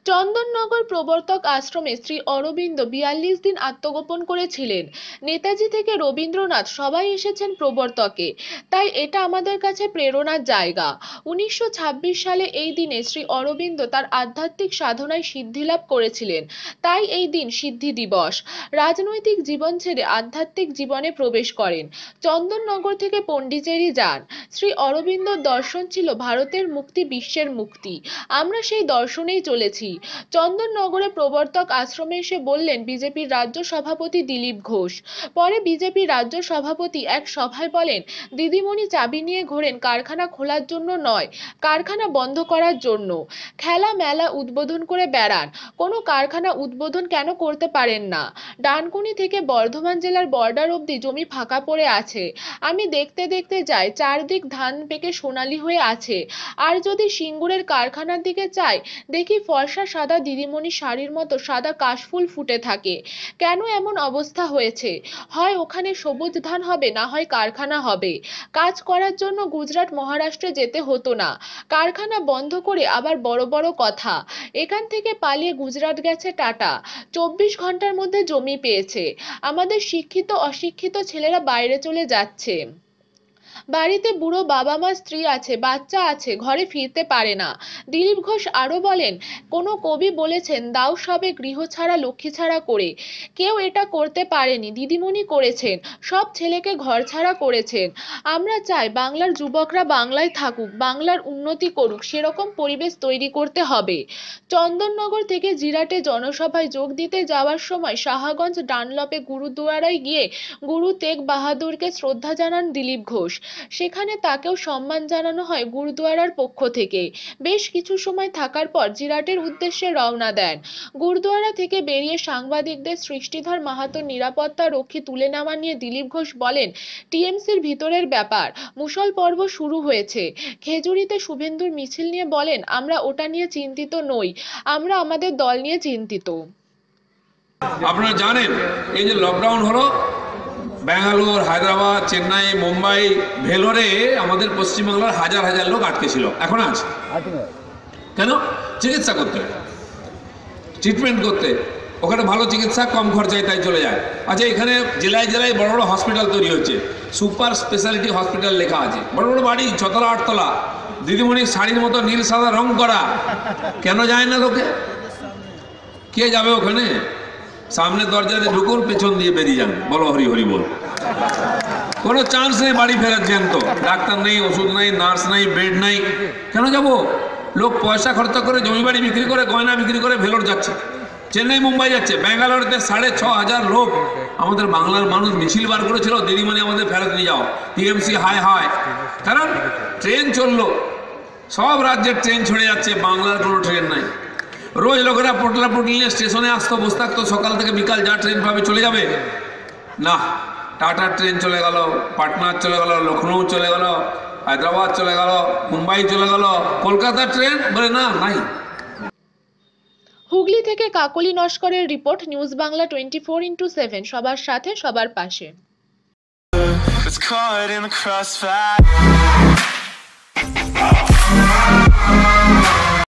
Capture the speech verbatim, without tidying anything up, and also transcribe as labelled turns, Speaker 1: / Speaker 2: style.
Speaker 1: চন্দননগর প্রবর্তক আশ্রমে শ্রী অরবিন্দ বিয়াল্লিশ দিন আত্মগোপন করেছিলেন। নেতাজি থেকে রবীন্দ্রনাথ সবাই এসেছেন প্রবর্তকে, তাই এটা আমাদের কাছে প্রেরণার জায়গা। উনিশশো ছাব্বিশ সালে এই দিনে শ্রী অরবিন্দ তার আধ্যাত্মিক সাধনায় সিদ্ধিলাভ করেছিলেন, তাই এই দিন সিদ্ধি দিবস। রাজনৈতিক জীবন ছেড়ে আধ্যাত্মিক জীবনে প্রবেশ করেন। চন্দননগর থেকে পন্ডিচেরি যান। শ্রী অরবিন্দর দর্শন ছিল ভারতের মুক্তি, বিশ্বের মুক্তি। আমরা সেই দর্শনেই চলেছি। চন্দননগরে প্রবর্তক আশ্রমে এসে বললেন বিজেপির রাজ্য সভাপতি দিলীপ ঘোষ। পরে বিজেপি রাজ্য সভাপতি এক সভায় বলেন, দিদিমণি চাবি নিয়ে ঘোরেন কারখানা খোলার জন্য নয়, কারখানা বন্ধ করার জন্য। খেলা মেলা উদ্বোধন করে বেড়ান, কোনো কারখানা উদ্বোধন কেন করতে পারেন না? ডানকুনি থেকে বর্ধমান জেলার বর্ডার অবধি জমি ফাঁকা পড়ে আছে। আমি দেখতে দেখতে যাই, চারদিক ধান পেকে সোনালি হয়ে আছে। আর যদি সিঙ্গুরের কারখানার দিকে চাই, দেখি ফর্সা সাদা দিদিমণি শাড়ির মতো সাদা কাশফুল ফুটে থাকে। কেন এমন অবস্থা হয়েছে? হয় ওখানে সবুজ ধান হবে, না হয় কারখানা হবে। কাজ করার জন্য গুজরাট মহারাষ্ট্রে যেতে হতো না। কারখানা বন্ধ করে আবার বড় বড় কথা। এখান থেকে পালিয়ে গুজরাট গেছে টাটা, চব্বিশ ঘন্টার মধ্যে জমি পেয়েছে। আমাদের শিক্ষিত অশিক্ষিত ছেলেরা বাইরে চলে যাচ্ছে। বাড়িতে বুড়ো বাবা মা, স্ত্রী আছে, বাচ্চা আছে, ঘরে ফিরতে পারে না। দিলীপ ঘোষ আরো বলেন, কোনো কবি বলেছেন, দাও সবে গৃহ ছাড়া লক্ষ্মী ছাড়া করে। কেউ এটা করতে পারেনি, দিদিমণি করেছেন। সব ছেলেকে ঘর ছাড়া করেছেন। আমরা চাই বাংলার যুবকরা বাংলায় থাকুক, বাংলার উন্নতি করুক, সেরকম পরিবেশ তৈরি করতে হবে। চন্দননগর থেকে জিরাটে জনসভায় যোগ দিতে যাওয়ার সময় শাহগঞ্জ ডানলপে গুরুদুয়ারায় গিয়ে গুরু তেগ বাহাদুরকে শ্রদ্ধা জানান দিলীপ ঘোষ। সেখানে তাকেও সম্মান জানানো হয় গুরুদুয়ারার পক্ষ থেকে। বেশ কিছু সময় থাকার পর জিরাটের উদ্দেশ্যে রওনা দেন। গুরুদুয়ারা থেকে বেরিয়ে সাংবাদিকদের সৃষ্টিধর মাহাতোর নিরাপত্তা রক্ষী তুলে নেওয়া নিয়ে দিলীপ ঘোষ বলেন, টিএমসির ভিতরের ব্যাপার, মুষল পর্ব শুরু হয়েছে। খেজুরিতে শুভেন্দুর মিছিল নিয়ে বলেন, আমরা ওটা নিয়ে চিন্তিত নই, আমরা আমাদের দল নিয়ে চিন্তিত।
Speaker 2: আপনারা জানেন এই যে লকডাউন হলো, ব্যাঙ্গালোর, হায়দ্রাবাদ, চেন্নাই, মুম্বাই, ভেলোরে আমাদের পশ্চিমবাংলার হাজার হাজার লোক আটকে ছিল। এখন আছে কেন? চিকিৎসা করতে, ট্রিটমেন্ট করতে। ওখানে ভালো চিকিৎসা, কম খরচায়, তাই চলে যায়। আচ্ছা, এখানে জেলায় জেলায় বড় বড় হসপিটাল তৈরি হচ্ছে, সুপার স্পেশালিটি হসপিটাল লেখা আছে, বড় বড় বাড়ি, ছতলা আটতলা, দিদিমণির শাড়ির মতো নীল সাদা রং করা। কেন যায় না লোকে? কে যাবে ওখানে? সামনে দরজাতে ঢুকুন, পেছন দিয়ে বেরিয়ে যান, বলো হরি হরি বল। কোনো চান্স নেই বাড়ি ফেরার। জ্যান্ত ডাক্তার নেই, ওষুধ নেই, নার্স নেই, বেড নেই। কেন যাব? লোক পয়সা খরচা করে জমি বাড়ি বিক্রি করে, গয়না বিক্রি করে ভেলোর যাচ্ছে, চেন্নাই মুম্বাই যাচ্ছে। ব্যাঙ্গালোরেতে সাড়ে ছ হাজার লোক আমাদের বাংলার মানুষ মিছিল বার করেছিল, দিদিমণি আমাদের ফেরত নিয়ে যাও। টিএমসি হায় হায়, কারণ ট্রেন চললো, সব রাজ্যের ট্রেন ছড়ে যাচ্ছে, বাংলার কোনো ট্রেন নাই। রোজ লোকেরা পটলা পটলি নিয়ে স্টেশনে আসতো, বসে থাকতো, সকাল থেকে বিকাল যা ট্রেন পাবে চলে যাবে। না, টাটার ট্রেন চলে গেল, পাটনার চলে গেল, লখনৌ চলে গেল, হায়দ্রাবাদ চলে গেল, মুম্বাই চলে গেল, কলকাতার ট্রেন বলে না, নাই।
Speaker 1: হুগলি থেকে কাকলি নস্করের report, news Bangla twenty four into seven, সবার সাথে সবার পাশে।